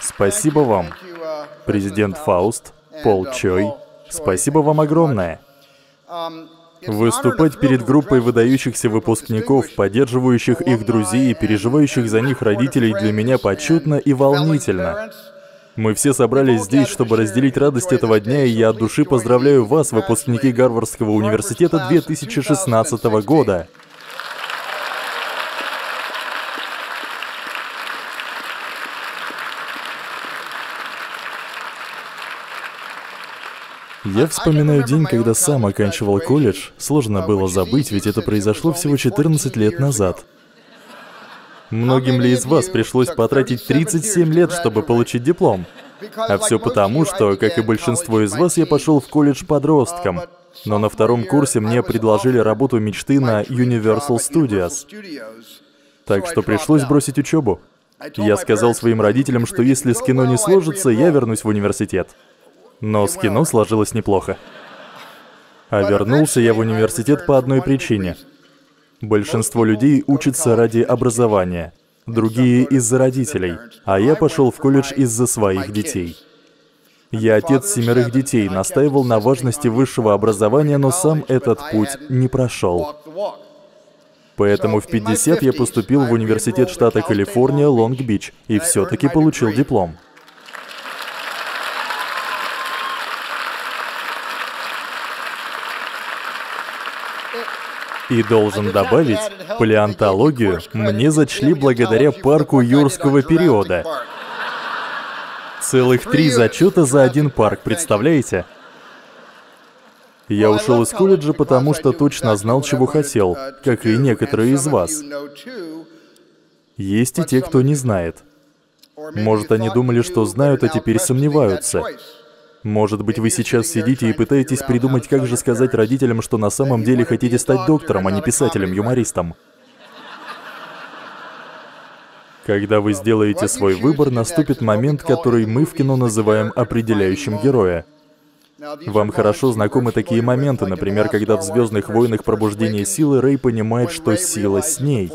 Спасибо вам, президент Фауст, Пол Чой. Спасибо вам огромное. Выступать перед группой выдающихся выпускников, поддерживающих их друзей и переживающих за них родителей для меня почетно и волнительно. Мы все собрались здесь, чтобы разделить радость этого дня, и я от души поздравляю вас, выпускники Гарвардского университета 2016 года. Я вспоминаю день, когда сам оканчивал колледж. Сложно было забыть, ведь это произошло всего 14 лет назад. Многим ли из вас пришлось потратить 37 лет, чтобы получить диплом? А все потому, что, как и большинство из вас, я пошел в колледж подростком. Но на втором курсе мне предложили работу мечты на Universal Studios. Так что пришлось бросить учебу. Я сказал своим родителям, что если с кино не сложится, я вернусь в университет. Но с кино сложилось неплохо. А вернулся я в университет по одной причине. Большинство людей учатся ради образования, другие из-за родителей, а я пошел в колледж из-за своих детей. Я отец 7 детей, настаивал на важности высшего образования, но сам этот путь не прошел. Поэтому в 50 я поступил в университет штата Калифорния, Лонг-Бич, и все-таки получил диплом. И должен добавить, палеонтологию мне зачли благодаря парку юрского периода. Целых 3 зачета за один парк, представляете? Я ушел из колледжа, потому что точно знал, чего хотел, как и некоторые из вас. Есть и те, кто не знает. Может, они думали, что знают, а теперь сомневаются. Может быть, вы сейчас сидите и пытаетесь придумать, как же сказать родителям, что на самом деле хотите стать доктором, а не писателем-юмористом. Когда вы сделаете свой выбор, наступит момент, который мы в кино называем определяющим героя. Вам хорошо знакомы такие моменты, например, когда в «Звездных войнах. Пробуждение силы» Рэй понимает, что сила с ней.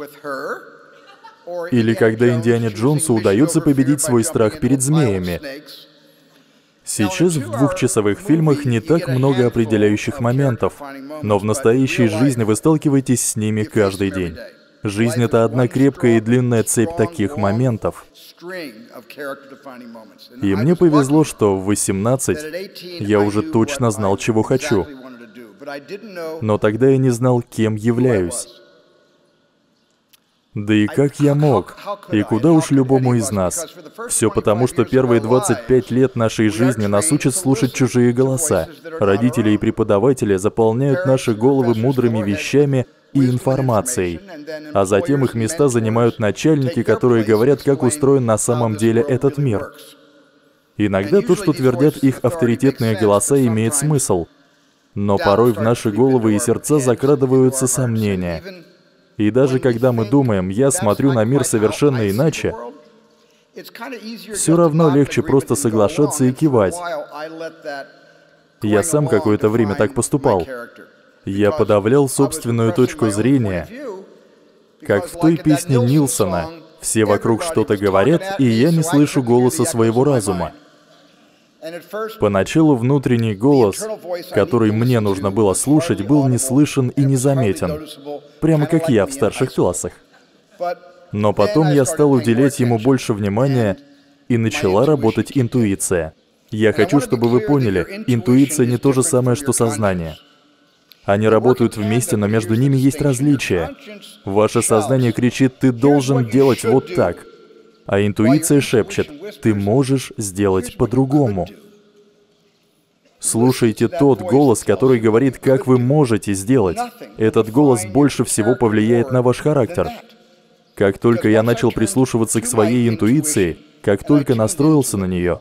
Или когда Индиане Джонсу удается победить свой страх перед змеями. Сейчас в 2-часовых фильмах не так много определяющих моментов, но в настоящей жизни вы сталкиваетесь с ними каждый день. Жизнь — это одна крепкая и длинная цепь таких моментов. И мне повезло, что в 18 я уже точно знал, чего хочу. Но тогда я не знал, кем являюсь. Да и как я мог? И куда уж любому из нас? Все потому, что первые 25 лет нашей жизни нас учат слушать чужие голоса. Родители и преподаватели заполняют наши головы мудрыми вещами и информацией. А затем их места занимают начальники, которые говорят, как устроен на самом деле этот мир. Иногда то, что твердят их авторитетные голоса, имеет смысл. Но порой в наши головы и сердца закрадываются сомнения. И даже когда мы думаем, я смотрю на мир совершенно иначе, все равно легче просто соглашаться и кивать. Я сам какое-то время так поступал. Я подавлял собственную точку зрения, как в той песне Нилсона «Все вокруг что-то говорят, и я не слышу голоса своего разума». Поначалу внутренний голос, который мне нужно было слушать, был не слышен и незаметен, прямо как я в старших классах. Но потом я стал уделять ему больше внимания, и начала работать интуиция. Я хочу, чтобы вы поняли, интуиция не то же самое, что сознание. Они работают вместе, но между ними есть различия. Ваше сознание кричит: «Ты должен делать вот так». А интуиция шепчет: «Ты можешь сделать по-другому». Слушайте тот голос, который говорит, как вы можете сделать. Этот голос больше всего повлияет на ваш характер. Как только я начал прислушиваться к своей интуиции, как только настроился на нее,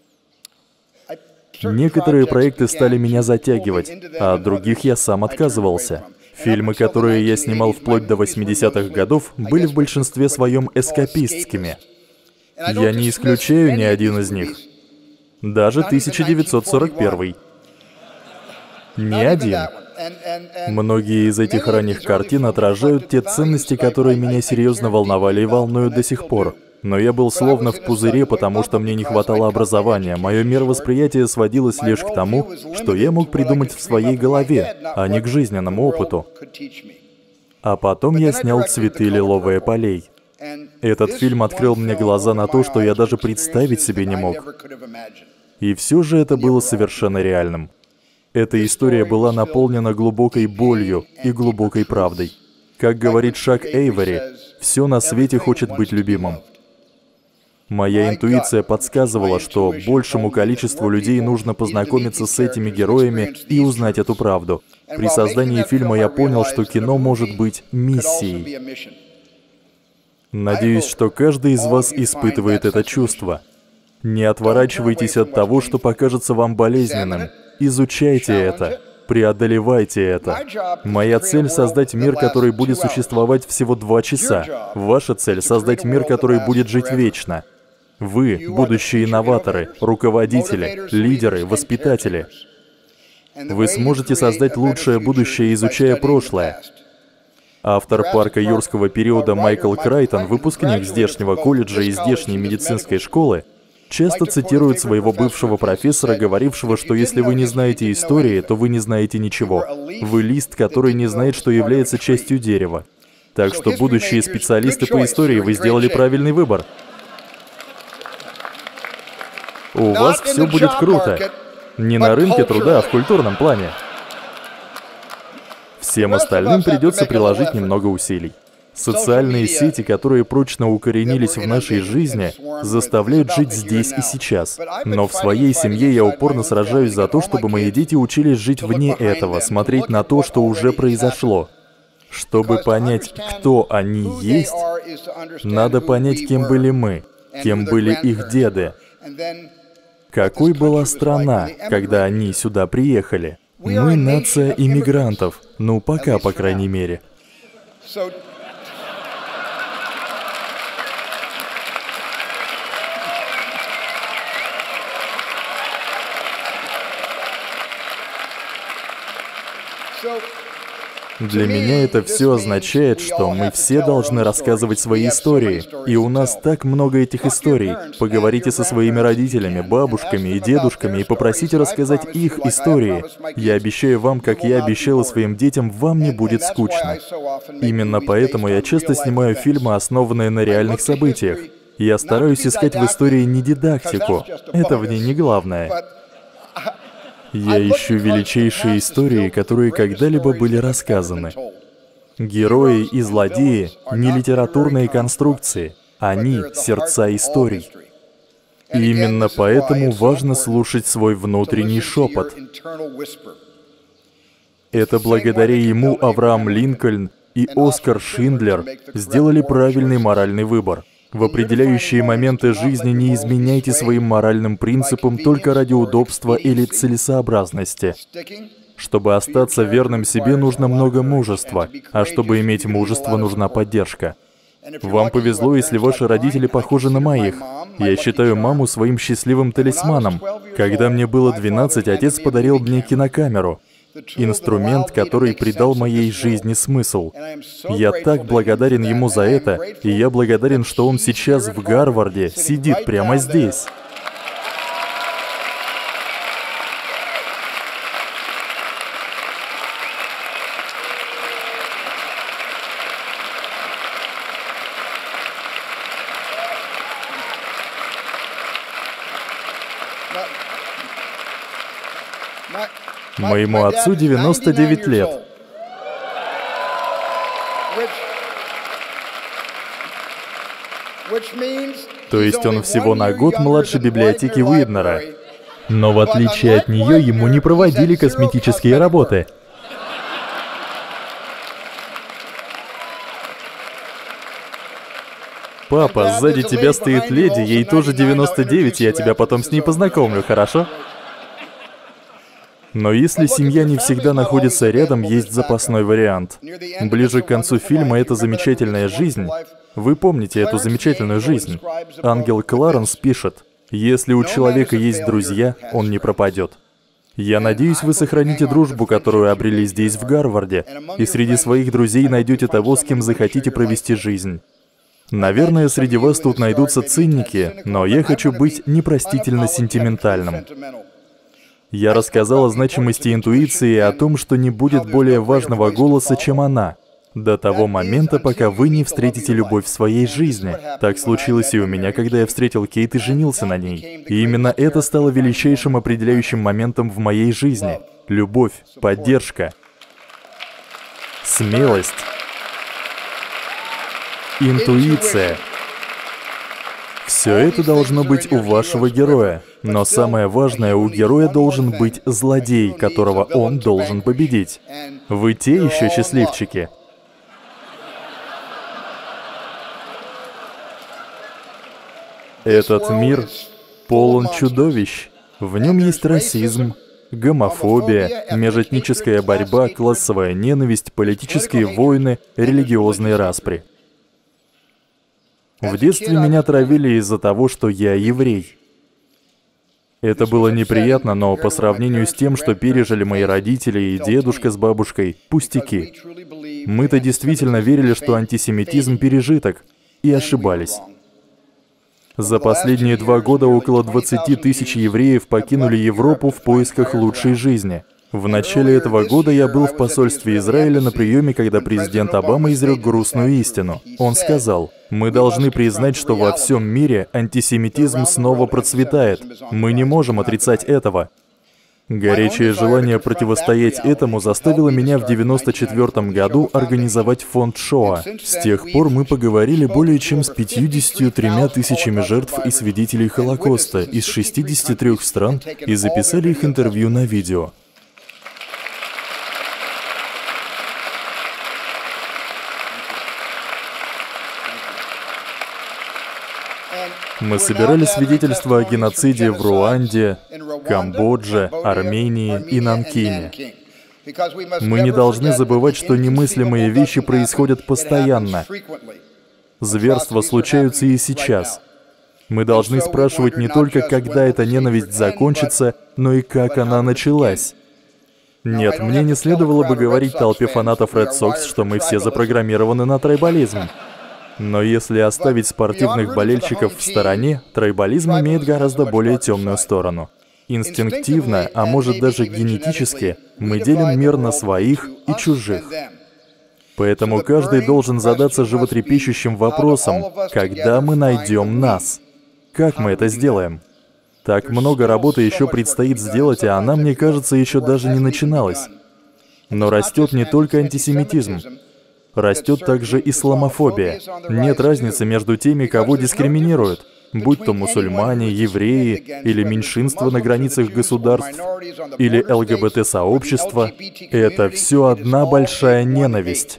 некоторые проекты стали меня затягивать, а от других я сам отказывался. Фильмы, которые я снимал вплоть до 80-х годов, были в большинстве своем эскапистскими. Я не исключаю ни один из них. Даже 1941. Ни один. Многие из этих ранних картин отражают те ценности, которые меня серьезно волновали и волнуют до сих пор. Но я был словно в пузыре, потому что мне не хватало образования. Мое мировосприятие сводилось лишь к тому, что я мог придумать в своей голове, а не к жизненному опыту. А потом я снял «Цветы лиловые полей». Этот фильм открыл мне глаза на то, что я даже представить себе не мог. И все же это было совершенно реальным. Эта история была наполнена глубокой болью и глубокой правдой. Как говорит Шак Эйвори, все на свете хочет быть любимым. Моя интуиция подсказывала, что большему количеству людей нужно познакомиться с этими героями и узнать эту правду. При создании фильма я понял, что кино может быть миссией. Надеюсь, что каждый из вас испытывает это чувство. Не отворачивайтесь от того, что покажется вам болезненным. Изучайте это. Преодолевайте это. Моя цель — создать мир, который будет существовать всего 2 часа. Ваша цель — создать мир, который будет жить вечно. Вы — будущие инноваторы, руководители, лидеры, воспитатели. Вы сможете создать лучшее будущее, изучая прошлое. Автор «Парка юрского периода» Майкл Крайтон, выпускник здешнего колледжа и здешней медицинской школы, часто цитирует своего бывшего профессора, говорившего, что если вы не знаете истории, то вы не знаете ничего. Вы лист, который не знает, что является частью дерева. Так что, будущие специалисты по истории, вы сделали правильный выбор. У вас все будет круто. Не на рынке труда, а в культурном плане. Всем остальным придется приложить немного усилий. Социальные сети, которые прочно укоренились в нашей жизни, заставляют жить здесь и сейчас. Но в своей семье я упорно сражаюсь за то, чтобы мои дети учились жить вне этого, смотреть на то, что уже произошло. Чтобы понять, кто они есть, надо понять, кем были мы, кем были их деды. Какой была страна, когда они сюда приехали? Мы нация иммигрантов. Ну, пока, по крайней мере. Для меня это все означает, что мы все должны рассказывать свои истории. И у нас так много этих историй. Поговорите со своими родителями, бабушками и дедушками и попросите рассказать их истории. Я обещаю вам, как я обещала своим детям, вам не будет скучно. Именно поэтому я часто снимаю фильмы, основанные на реальных событиях. Я стараюсь искать в истории не дидактику. Это в ней не главное. Я ищу величайшие истории, которые когда-либо были рассказаны. Герои и злодеи — не литературные конструкции, они — сердца историй. И именно поэтому важно слушать свой внутренний шепот. Это благодаря ему Авраам Линкольн и Оскар Шиндлер сделали правильный моральный выбор. В определяющие моменты жизни не изменяйте своим моральным принципам только ради удобства или целесообразности. Чтобы остаться верным себе, нужно много мужества, а чтобы иметь мужество, нужна поддержка. Вам повезло, если ваши родители похожи на моих. Я считаю маму своим счастливым талисманом. Когда мне было 12, отец подарил мне кинокамеру. Инструмент, который придал моей жизни смысл. Я так благодарен ему за это, и я благодарен, что он сейчас в Гарварде, сидит прямо здесь. Моему отцу 99 лет. То есть он всего на год младше библиотеки Уиднера. Но в отличие от нее, ему не проводили косметические работы. Папа, сзади тебя стоит леди, ей тоже 99, я тебя потом с ней познакомлю, хорошо? Но если семья не всегда находится рядом, есть запасной вариант. Ближе к концу фильма «Это замечательная жизнь». Вы помните эту замечательную жизнь? Ангел Кларенс пишет: «Если у человека есть друзья, он не пропадет». Я надеюсь, вы сохраните дружбу, которую обрели здесь, в Гарварде, и среди своих друзей найдете того, с кем захотите провести жизнь. Наверное, среди вас тут найдутся циники, но я хочу быть непростительно сентиментальным. Я рассказал о значимости интуиции и о том, что не будет более важного голоса, чем она, до того момента, пока вы не встретите любовь в своей жизни. Так случилось и у меня, когда я встретил Кейт и женился на ней. И именно это стало величайшим определяющим моментом в моей жизни. Любовь, поддержка, смелость, интуиция. Все это должно быть у вашего героя. Но самое важное, у героя должен быть злодей, которого он должен победить. Вы те еще счастливчики. Этот мир полон чудовищ. В нем есть расизм, гомофобия, межэтническая борьба, классовая ненависть, политические войны, религиозные распри. В детстве меня травили из-за того, что я еврей. Это было неприятно, но по сравнению с тем, что пережили мои родители и дедушка с бабушкой, пустяки. Мы-то действительно верили, что антисемитизм пережиток, и ошибались. За последние 2 года около 20 тысяч евреев покинули Европу в поисках лучшей жизни. В начале этого года я был в посольстве Израиля на приеме, когда президент Обама изрек грустную истину. Он сказал: «Мы должны признать, что во всем мире антисемитизм снова процветает. Мы не можем отрицать этого». Горячее желание противостоять этому заставило меня в 1994 году организовать фонд Шоа. С тех пор мы поговорили более чем с 53 тысячами жертв и свидетелей Холокоста из 63 стран и записали их интервью на видео. Мы собирали свидетельства о геноциде в Руанде, Камбодже, Армении и Нанкине. Мы не должны забывать, что немыслимые вещи происходят постоянно. Зверства случаются и сейчас. Мы должны спрашивать не только, когда эта ненависть закончится, но и как она началась. Нет, мне не следовало бы говорить толпе фанатов Red Sox, что мы все запрограммированы на трайбализм. Но если оставить спортивных болельщиков в стороне, трайбализм имеет гораздо более темную сторону. Инстинктивно, а может даже генетически, мы делим мир на своих и чужих. Поэтому каждый должен задаться животрепещущим вопросом: когда мы найдем нас? Как мы это сделаем? Так много работы еще предстоит сделать, и она, мне кажется, еще даже не начиналась. Но растет не только антисемитизм. Растет также исламофобия. Нет разницы между теми, кого дискриминируют, будь то мусульмане, евреи, или меньшинства на границах государств, или ЛГБТ-сообщество. Это все одна большая ненависть.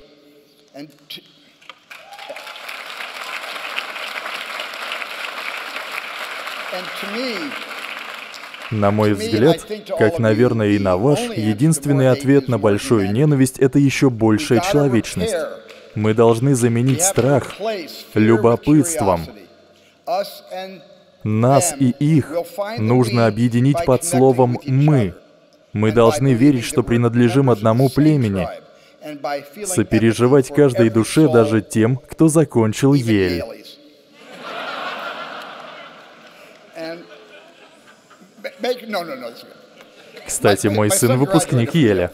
На мой взгляд, как, наверное, и на ваш, единственный ответ на большую ненависть — это еще большая человечность. Мы должны заменить страх любопытством. Нас и их нужно объединить под словом «мы». Мы должны верить, что принадлежим одному племени, сопереживать каждой душе, даже тем, кто закончил Йель. Кстати, мой сын выпускник Йеля.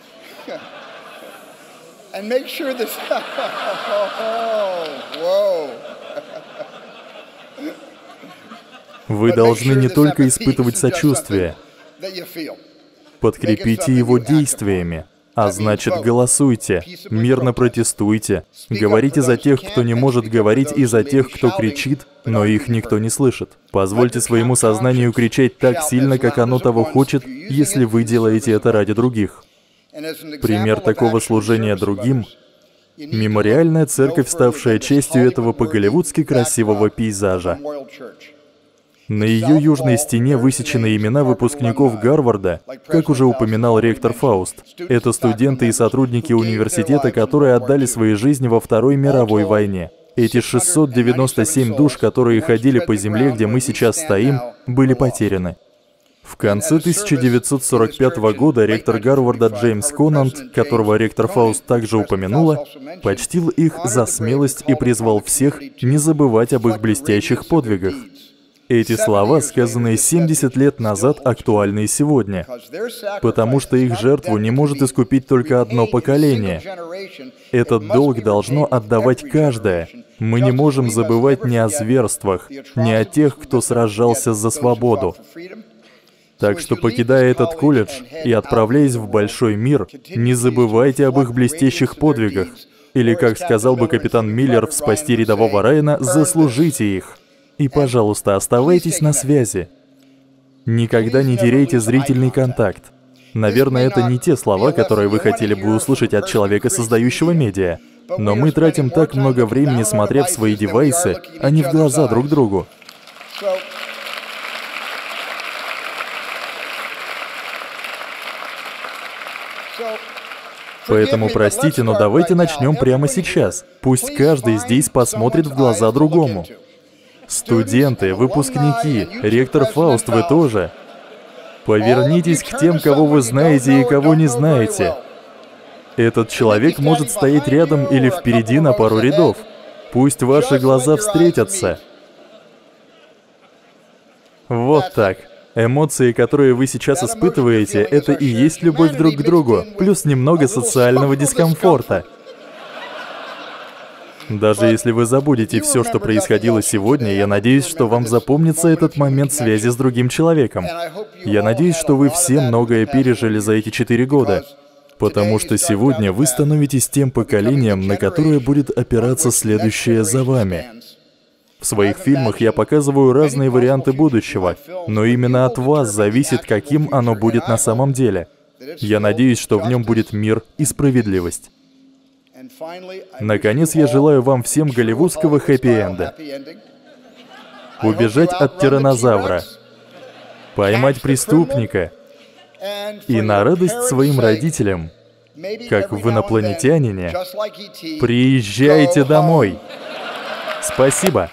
Вы должны не только испытывать сочувствие, подкрепите его действиями. А значит, голосуйте, мирно протестуйте, говорите за тех, кто не может говорить, и за тех, кто кричит, но их никто не слышит. Позвольте своему сознанию кричать так сильно, как оно того хочет, если вы делаете это ради других. Пример такого служения другим — мемориальная церковь, ставшая частью этого по-голливудски красивого пейзажа. На ее южной стене высечены имена выпускников Гарварда, как уже упоминал ректор Фауст. Это студенты и сотрудники университета, которые отдали свои жизни во Второй мировой войне. Эти 697 душ, которые ходили по земле, где мы сейчас стоим, были потеряны. В конце 1945 года ректор Гарварда Джеймс Конант, которого ректор Фауст также упомянула, почтил их за смелость и призвал всех не забывать об их блестящих подвигах. Эти слова, сказанные 70 лет назад, актуальны и сегодня, потому что их жертву не может искупить только одно поколение. Этот долг должно отдавать каждое. Мы не можем забывать ни о зверствах, ни о тех, кто сражался за свободу. Так что, покидая этот колледж и отправляясь в большой мир, не забывайте об их блестящих подвигах. Или, как сказал бы капитан Миллер в «Спасти рядового Райана», заслужите их. И, пожалуйста, оставайтесь на связи. Никогда не теряйте зрительный контакт. Наверное, это не те слова, которые вы хотели бы услышать от человека, создающего медиа. Но мы тратим так много времени, смотря в свои девайсы, а не в глаза друг другу. Поэтому простите, но давайте начнем прямо сейчас. Пусть каждый здесь посмотрит в глаза другому. Студенты, выпускники, ректор Фауст, вы тоже. Повернитесь к тем, кого вы знаете и кого не знаете. Этот человек может стоять рядом или впереди на пару рядов. Пусть ваши глаза встретятся. Вот так. Эмоции, которые вы сейчас испытываете, это и есть любовь друг к другу, плюс немного социального дискомфорта. Даже если вы забудете все, что происходило сегодня, я надеюсь, что вам запомнится этот момент связи с другим человеком. Я надеюсь, что вы все многое пережили за эти 4 года, потому что сегодня вы становитесь тем поколением, на которое будет опираться следующее за вами. В своих фильмах я показываю разные варианты будущего, но именно от вас зависит, каким оно будет на самом деле. Я надеюсь, что в нем будет мир и справедливость. Наконец, я желаю вам всем голливудского хэппи-энда. Убежать от тираннозавра, поймать преступника и на радость своим родителям, как в «Инопланетянине», приезжайте домой. Спасибо.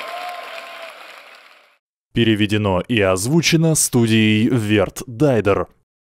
Переведено и озвучено студией Верт Дайдер.